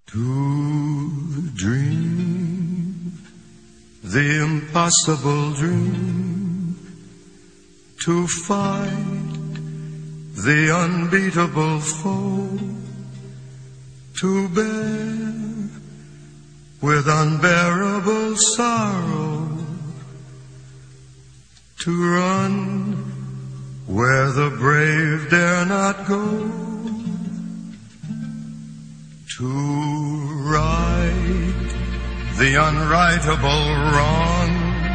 To dream the impossible dream, to fight the unbeatable foe, to bear with unbearable sorrow, to run where the brave dare not go, to right the unrightable wrong,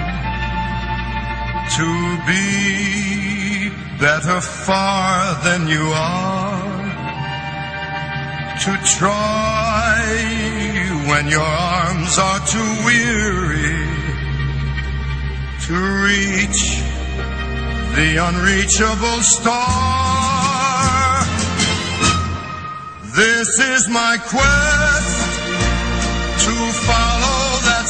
to be better far than you are, to try when your arms are too weary, to reach the unreachable star. This is my quest, to follow that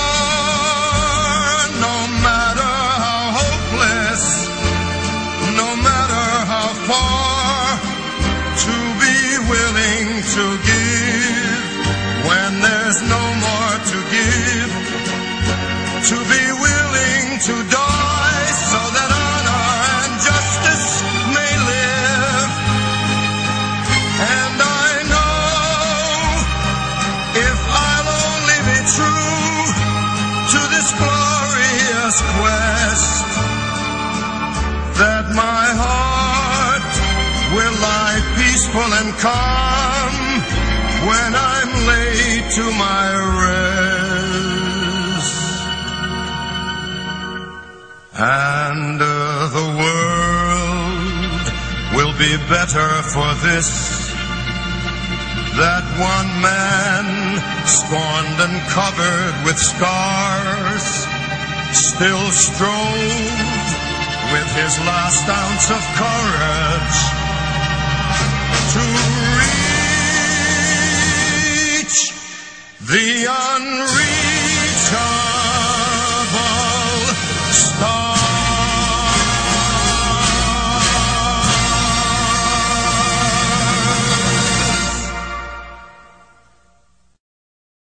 star, no matter how hopeless, no matter how far, to be willing to give when there's no more to give, to be willing to die so that honor and justice may live. And I know if I'll only be true to this glorious quest, that my heart will lie peaceful and calm when I'm laid to my rest. And the world will be better for this, that one man, scorned and covered with scars, still strove with his last ounce of courage to reach the unreachable.